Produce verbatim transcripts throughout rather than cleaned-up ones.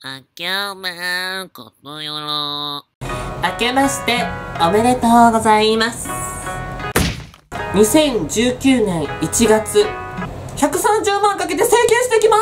あけめことよろ。 明けましておめでとうございます。にせんじゅうきゅうねんいちがつ、ひゃくさんじゅうまんかけて整形してきます。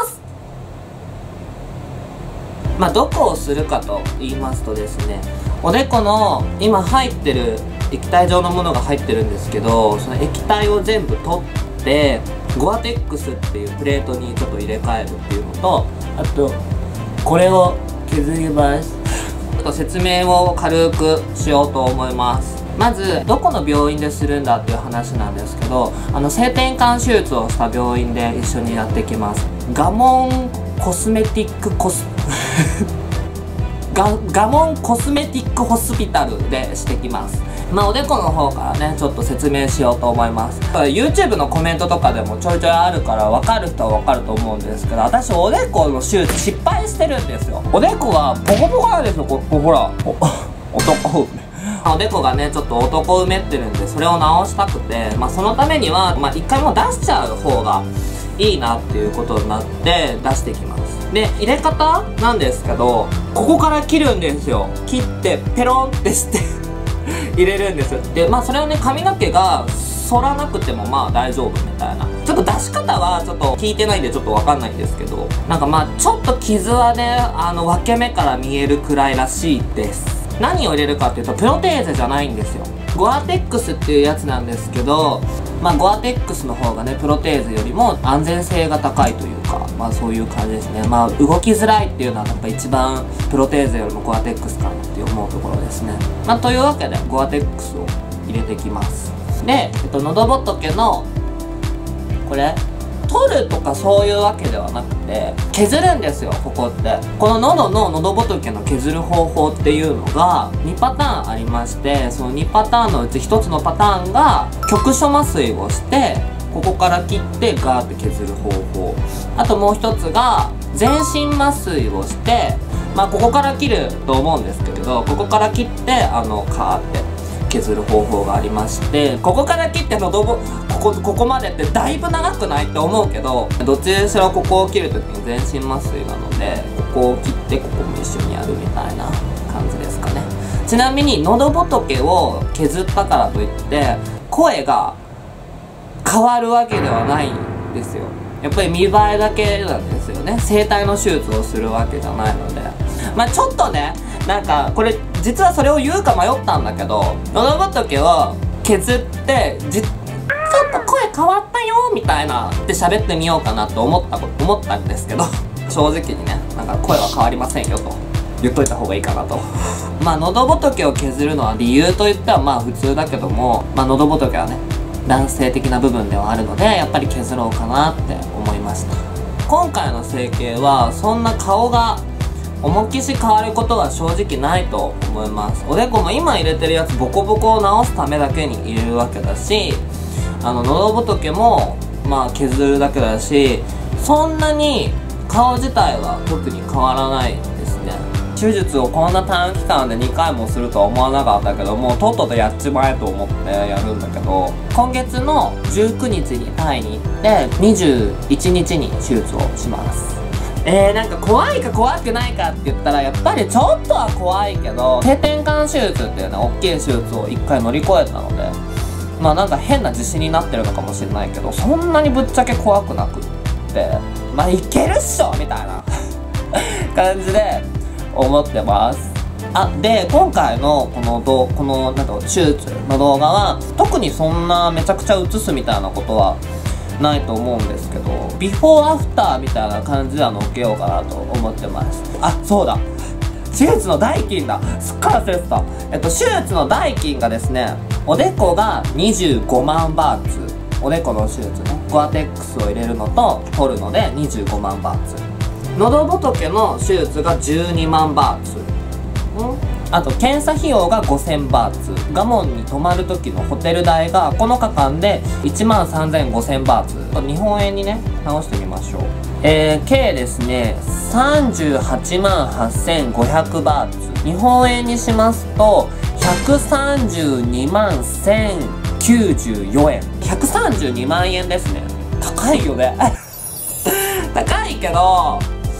まあどこをするかと言いますとですね、おでこの今入ってる液体状のものが入ってるんですけど、その液体を全部取ってゴアテックスっていうプレートにちょっと入れ替えるっていうのと、あとこれを削ります。ちょっと説明を軽くしようと思います。まずどこの病院でするんだっていう話なんですけど、あの性転換手術をした病院で一緒にやってきます。ガモンコスメティックコスガガモンコスメティックホスピタルでしてきます。まあおでこの方からねちょっと説明しようと思います。 YouTube のコメントとかでもちょいちょいあるから分かる人は分かると思うんですけど、私おでこの手術失敗してるんですよ。おでこがボコボコなんですよ。ここほらお男おでこがねちょっと男うめってるんで、それを直したくて、まあそのためにはまあ一回もう出しちゃう方がいいなっていうことになって出してきます。で入れ方なんですけど、ここから切るんですよ。切ってペロンってして入れるんです。でまあそれをね髪の毛が反らなくてもまあ大丈夫みたいな。ちょっと出し方はちょっと聞いてないんでちょっとわかんないんですけど、なんかまあちょっと傷はねあの分け目から見えるくらいらしいです。何を入れるかっていうとプロテーゼじゃないんですよ。ゴアテックスっていうやつなんですけど、まあゴアテックスの方がねプロテーゼよりも安全性が高いというか、まあそういう感じですね。まあ動きづらいっていうのはやっぱ一番プロテーゼよりもゴアテックスかなって思うところですね。まあというわけでゴアテックスを入れてきます。で、えっと、喉仏のこれ取るとかそういうわけではなくて削るんですよ。ここってこの喉の喉仏の削る方法っていうのがにパターンありまして、そのにパターンのうちひとつのパターンが局所麻酔をしてここから切ってガーって削る方法、あともう一つが全身麻酔をしてまあここから切ると思うんですけれど、ここから切ってあのカーって削る方法がありまして、ここから切って喉ぼここここまでってだいぶ長くないって思うけど、どっちにしろここを切るときに全身麻酔なのでここを切ってここも一緒にやるみたいな感じですかね。ちなみに喉仏を削ったからといって声が変わるわけではないんですよ。やっぱり見栄えだけなんですよね。声帯の手術をするわけじゃないので、まあちょっとねなんかこれ実はそれを言うか迷ったんだけど、喉仏を削ってじちょっと声変わったよみたいなって喋ってみようかなと思った思ったんですけど、正直にねなんか声は変わりませんよと言っといた方がいいかなと。まあ喉仏を削るのは理由といってはまあ普通だけども、まあ喉仏はね男性的な部分ではあるのでやっぱり削ろうかなって思いました。今回の整形はそんな顔が重きし変わることは正直ないと思います。おでこも今入れてるやつボコボコを直すためだけに入れるわけだし、あの喉仏もまあ削るだけだし、そんなに顔自体は特に変わらないですね。手術をこんな短期間でにかいもするとは思わなかったけども、とっととやっちまえと思ってやるんだけど、今月のじゅうくにちにタイに行ってにじゅういちにちに手術をします。えー、なんか怖いか怖くないかって言ったらやっぱりちょっとは怖いけど、性転換手術っていうね大きい手術をいっかい乗り越えたので、まあなんか変な自信になってるのかもしれないけど、そんなにぶっちゃけ怖くなくってまあいけるっしょみたいな感じで思ってます。あで今回のこのどこのなんか手術の動画は特にそんなめちゃくちゃ映すみたいなことはないと思うんですけど、ビフォーアフターみたいな感じでは載っけようかなと思ってます。あそうだ、手術の代金だ、すっかり忘れてた。えっと手術の代金がですね、おでこがにじゅうごまんバーツ、おでこの手術ね、ゴアテックスを入れるのと取るのでにじゅうごまんバーツ、喉仏の手術がじゅうにまんバーツ、んあと検査費用がごせんバーツ、ガモンに泊まる時のホテル代がこのかかんでいちまんさんぜんごせんバーツ、日本円にね直してみましょう。えー、計ですねさんじゅうはちまんはっせんごひゃくバーツ、日本円にしますとひゃくさんじゅうにまんせんきゅうじゅうよえん、ひゃくさんじゅうにまんえんですね。高いよね高いけど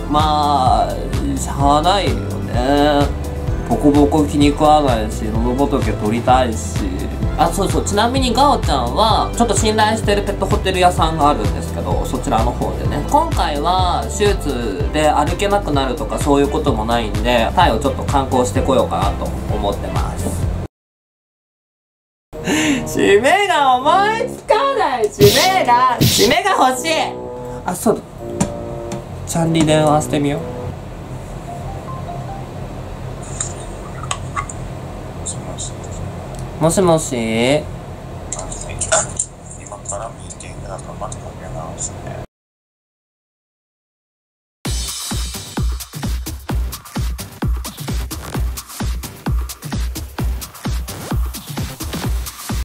まあしゃあないよね。ボコボコ気に食わないし、喉仏取りたいし。あ、そうそう、ちなみにガオちゃんはちょっと信頼してるペットホテル屋さんがあるんですけど、そちらの方でね、今回は手術で歩けなくなるとかそういうこともないんで、タイをちょっと観光してこようかなと思ってます。締めが思いつかない。締めが締めが欲しい。あ、そうだ、チャンリ電話してみよう。もしもし。 今からミーティングだからまたかけ直してね。